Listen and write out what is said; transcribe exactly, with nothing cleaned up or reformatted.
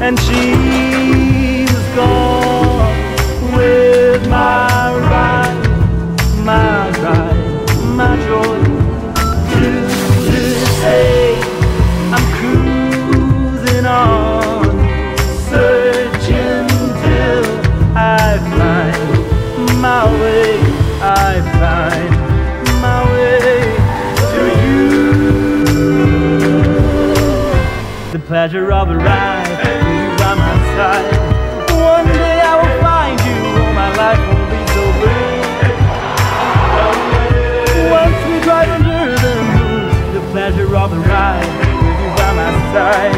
and she was gone with my ride, my ride, my joy. To, to say I'm cruising on, searching till I find my way, I find my way to you. The pleasure of a ride with you by my side. One day I will find you, oh, my life won't be so bad. Once we drive under the moon, the pleasure of the ride with you by my side.